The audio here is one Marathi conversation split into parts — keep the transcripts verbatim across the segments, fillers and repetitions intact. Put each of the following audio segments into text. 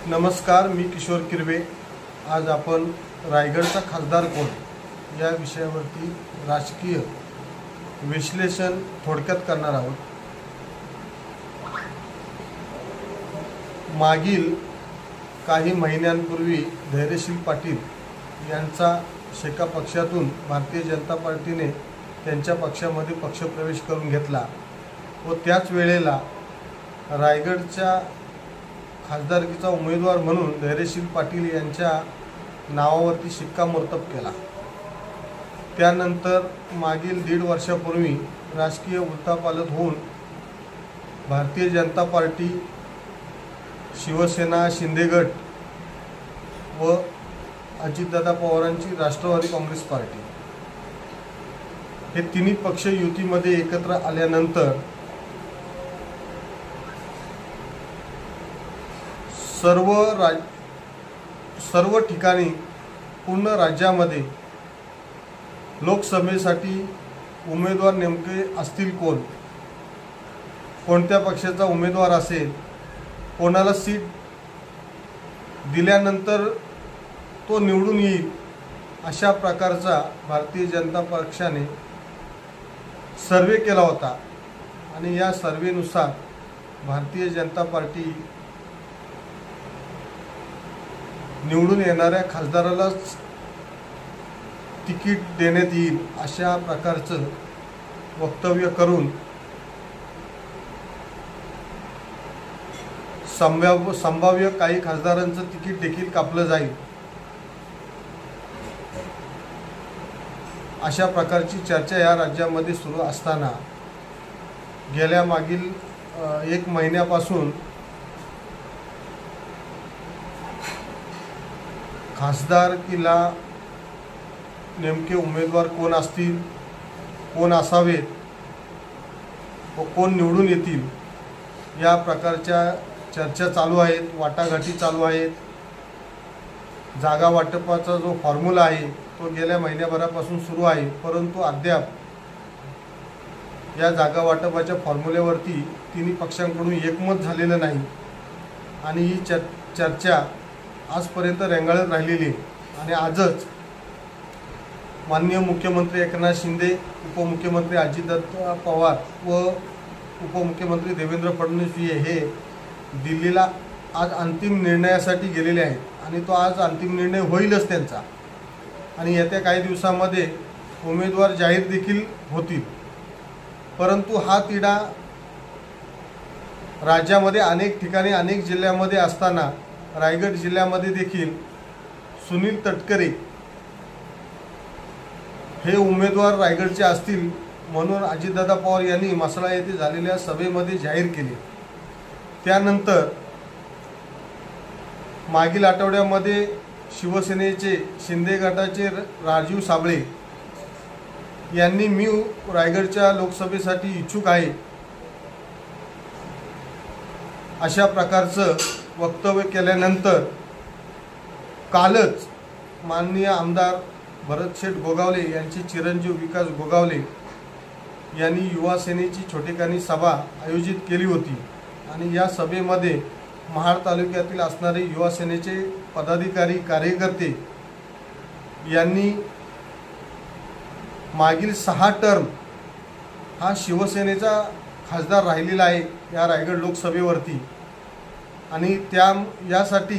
नमस्कार, मी किशोर किरवे। आज आपण रायगडचा खासदार कोण या विषयावरती राजकीय विश्लेषण थोडक्यात करणार आहोत। मागील काही महिन्यांपूर्वी धैर्यशील पाटील यांचा शेका पक्षातून भारतीय जनता पार्टीने त्यांच्या पक्षामध्ये पक्षप्रवेश करून घेतला व त्याच वेळेला रायगडच्या खासदारकीचा उमेदवार म्हणून धैर्यशील पाटील यांच्या नावावरती शिक्कामोर्तब केला। त्यानंतर मागील दीड वर्षापूर्वी राजकीय उलथापालथ होऊन भारतीय जनता पार्टी, शिवसेना, शिंदे गट व अजितदादा पवारांची राष्ट्रवादी काँग्रेस पार्टी हे तिन्ही पक्ष युतीमध्ये एकत्र आल्यानंतर सर्व राज सर्व ठिकाणी पूर्ण राज्यामध्ये लोकसभेसाठी उमेदवार नेमके असतील कोण, कोणत्या पक्षाचा उमेदवार असेल, कोणाला सीट दिल्यानंतर तो निवडून येईल, अशा प्रकारचा भारतीय जनता पक्षाने सर्वे केला होता आणि या सर्वेनुसार भारतीय जनता पार्टी निवडून येणाऱ्या खासदारालाच तिकीट देण्यात येईल अशा प्रकारचं वक्तव्य करून संभाव्य संभाव्य काही खासदारांचं तिकीट देखील कापलं जाईल अशा प्रकारची चर्चा या राज्यामध्ये सुरू असताना गेल्या मागील एक महिन्यापासून खासदारकीला नेमके उमेदवार कोण असतील, कोण असावेत व कोण निवडून येतील या प्रकारच्या चर्चा चालू आहेत, वाटाघाटी चालू आहेत। जागा वाटपाचा जो फॉर्म्युला आहे तो गेल्या महिन्याभरापासून सुरू आहे, परंतु अद्याप या जागा वाटपाच्या फॉर्म्युल्यावरती तिन्ही पक्षांकडून एकमत झालेलं नाही आणि ही चर चर्चा आजपर्यंत रेंगाळत राहिलेली आहे। आणि आजच माननीय मुख्यमंत्री एकनाथ शिंदे, उपमुख्यमंत्री अजितदादा पवार व उपमुख्यमंत्री देवेंद्र फडणवीस हे दिल्लीला आज अंतिम निर्णयासाठी गेलेले आहेत आणि तो आज अंतिम निर्णय होईलच त्यांचा आणि येत्या काही दिवसांमध्ये उमेदवार जाहीर देखील होतील। परंतु हा तिढा राज्यामध्ये अनेक ठिकाणी अनेक जिल्ह्यामध्ये असताना रायगड जिल्ह्यामध्ये देखील सुनील तटकरे हे उमेदवार रायगडचे असतील म्हणून अजितदादा पवार यांनी म्हसळा येथे झालेल्या सभेमध्ये जाहीर केले। त्यानंतर मागील आठवड्यामध्ये शिवसेनेचे शिंदे गटाचे राजीव साबळे यांनी मी रायगडच्या लोकसभेसाठी इच्छुक आहे अशा प्रकारचं वक्तव्य केल्यानंतर कालच माननीय आमदार भरतशेठ गोगावले यांचे चिरंजीव विकास गोगावले यांनी युवा सेनेची छोटेखानी सभा आयोजित केली होती आणि या सभेमध्ये महाड तालुक्यातील असणारे युवा सेनेचे पदाधिकारी, कार्यकर्ते यांनी मागील सहा टर्म हा शिवसेनेचा खासदार राहिलेला आहे या रायगड लोकसभेवरती आणि त्या यासाठी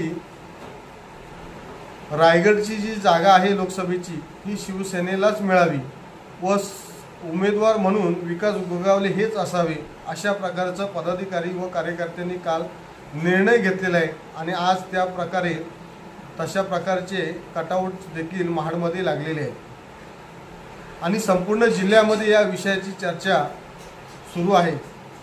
रायगडची जी जागा आहे लोकसभेची ही शिवसेनेलाच मिळावी व उमेदवार म्हणून विकास गोगावले हेच असावे अशा प्रकारचं पदाधिकारी व कार्यकर्त्यांनी काल निर्णय घेतलेला आहे आणि आज त्या प्रकारे तशा प्रकारचे कटआउट देखील महाडमध्ये लागलेले आहेत आणि संपूर्ण जिल्ह्यामध्ये या विषयाची चर्चा सुरू आहे।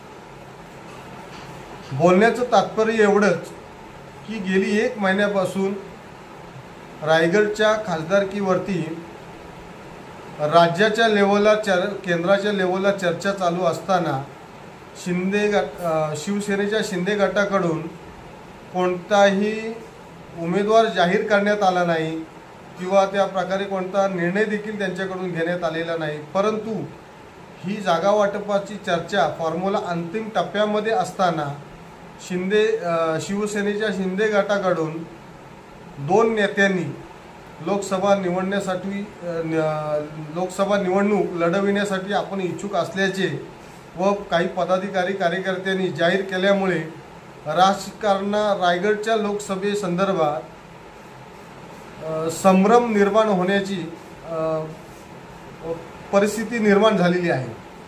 बोलण्याचं तात्पर्य एवढंच की गेली एक महिन्यापासून रायगडच्या खासदारकीवरती राज्याच्या लेवलला चर केंद्राच्या लेवलला चर्चा चालू असताना शिंदे गट शिवसेनेच्या शिंदे गटाकडून कोणताही उमेदवार जाहीर करण्यात आला नाही किंवा त्या प्रकारे कोणता निर्णय देखील त्यांच्याकडून घेण्यात आलेला नाही। परंतु ही जागा वाटपाची चर्चा फॉर्म्युला अंतिम टप्प्यामध्ये असताना शिंदे शिवसेनेच्या शिंदे गटाकडून दोन नेत्यांनी लोकसभा निवडण्यासाठी लोकसभा निवडणूक लढविण्यासाठी आपण इच्छुक असल्याचे व काही पदाधिकारी कार्यकर्त्यांनी जाहीर केल्यामुळे राजकारण रायगडच्या लोकसभेसंदर्भात संभ्रम निर्माण होण्याची परिस्थिती निर्माण झालेली आहे।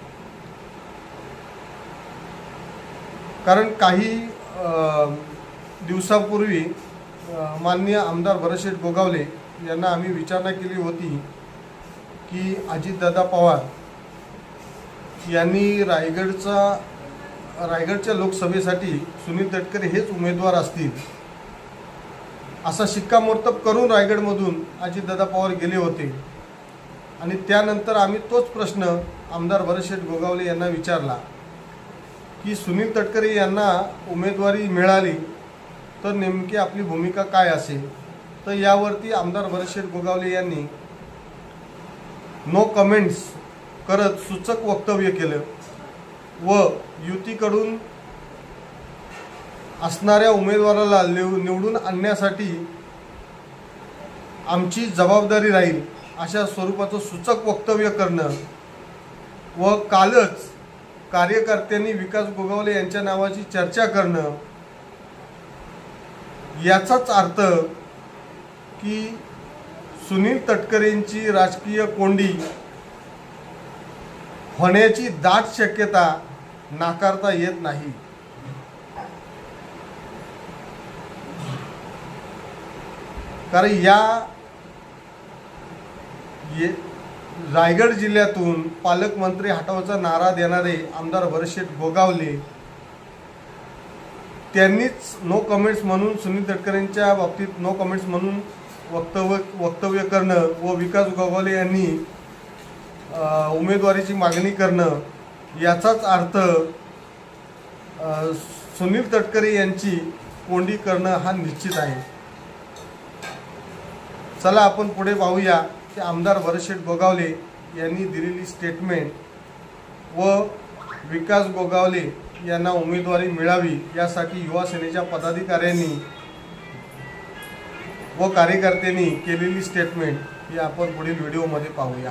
कारण काही दिवसापूर्वी माननीय आमदार भरतशेठ गोगावले यांना आम्ही विचारणा केली होती की अजितदादा पवार यांनी रायगडचा रायगडच्या लोकसभेसाठी सुनील तटकरे हेच उमेदवार असतील असा शिक्कामोर्तब करून रायगडमधून अजितदादा पवार गेले होते। आणि त्यानंतर आम्ही तोच प्रश्न आमदार भरतशेठ गोगावले यांना विचारला की सुनील तटकरे यांना उमेदवारी मिळाली तर नेमकी आपली भूमिका काय असेल। तर यावरती आमदार भरतशेठ गोगावले यांनी नो कमेंट्स करत सूचक वक्तव्य केलं व युतीकडून असणाऱ्या उमेदवाराला निवडून आणण्यासाठी आमची जबाबदारी राहील अशा स्वरूपाचं सूचक वक्तव्य करणं व कालच कार्यकर्त्यांनी विकास गोगावले यांच्या नावाची चर्चा करणं याचाच अर्थ की सुनील तटकरेंची राजकीय कोंडी होण्याची दाट शक्यता नाकारता येत नाही। कारण या रायगड जिल्ह्यातून पालकमंत्री हटवाचा नारा देणारे आमदार भरतशेठ गोगावले त्यांनीच नो कमेंट्स म्हणून सुनील तटकरेंच्या बाबतीत नो कमेंट्स म्हणून वक्तव्य वक्तव्य करणं व विकास गोगावले यांनी उमेदवारीची मागणी करणं याचाच अर्थ सुनील तटकरे यांची कोंडी करणं हा निश्चित आहे। चला आपण पुढे पाहूया की आमदार भरतशेठ गोगावले यांनी दिलेली स्टेटमेंट व विकास गोगावले यांना उमेदवारी मिळावी यासाठी युवा सेनेच्या पदाधिकाऱ्यांनी व कार्यकर्त्यांनी केलेली स्टेटमेंट ही आपण पुढील व्हिडिओमध्ये पाहूया।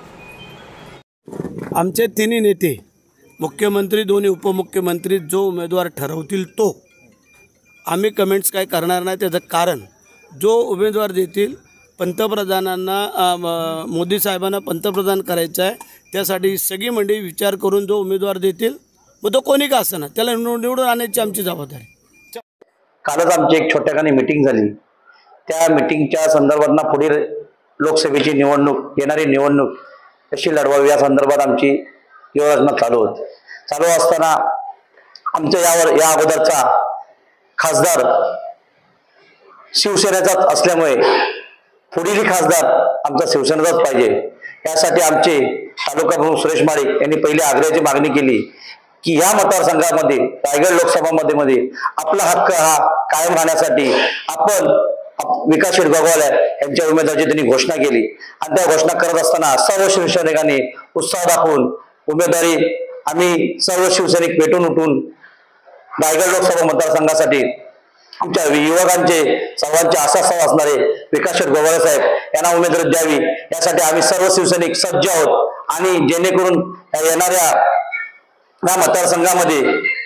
आमचे तिन्ही नेते मुख्यमंत्री दोन्ही उपमुख्यमंत्री जो उमेदवार ठरवतील तो आम्ही कमेंट्स काय करणार नाही। त्याचं कारण जो उमेदवार देतील पंतप्रधानांना मोदी साहेबांना पंतप्रधान करायचं आहे त्यासाठी सगळी मंडळी विचार करून जो उमेदवार देतील मग तो कोणी का असना त्याला निवडून आणण्याची आमची जबाबदारी। कालच आमची एक छोट्याखानी मीटिंग झाली। त्या मीटिंगच्या संदर्भात पुढील लोकसभेची निवडणूक येणारी निवडणूक कशी लढवावी या संदर्भात आमची योजना चालू होती। चालू असताना आमच्या यावर या अगोदरचा खासदार शिवसेनेचाच असल्यामुळे पुढील खासदार आमचा शिवसेनेचाच पाहिजे यासाठी आमचे तालुका प्रमुख सुरेश माळी यांनी पहिली आग्रहाची मागणी केली की या मतदारसंघामध्ये रायगड लोकसभा मध्ये आपला हक्क हा कायम राहण्यासाठी आपण विकास शेठ गोगावले यांच्या उमेदवाराची त्यांनी घोषणा केली। आणि त्या घोषणा करत असताना सर्व शिवसैनिकांनी उत्साह दाखवून उमेदवारी आम्ही सर्व शिवसैनिक पेटून उठून रायगड लोकसभा मतदारसंघासाठी आमच्या युवकांचे सर्वांचे आशास्थान असणारे विकास शेठ गोगावले साहेब यांना उमेदवारी द्यावी यासाठी आम्ही सर्व शिवसैनिक सज्ज आहोत। आणि जेणेकरून येणाऱ्या या मतदारसंघामध्ये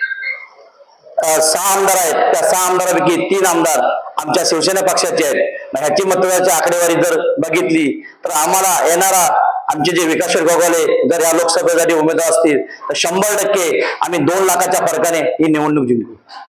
सहा आमदार आहेत, त्या सहा आमदारांपैकी तीन आमदार आमच्या शिवसेना पक्षाचे आहेत। ह्याची मतदाराची आकडेवारी जर बघितली तर आम्हाला येणारा आमचे जे विकास शेठ गोगावले जर या लोकसभेसाठी उमेदवार असतील तर शंभर टक्के आम्ही दोन लाखाच्या फरकाने ही निवडणूक जिंकू।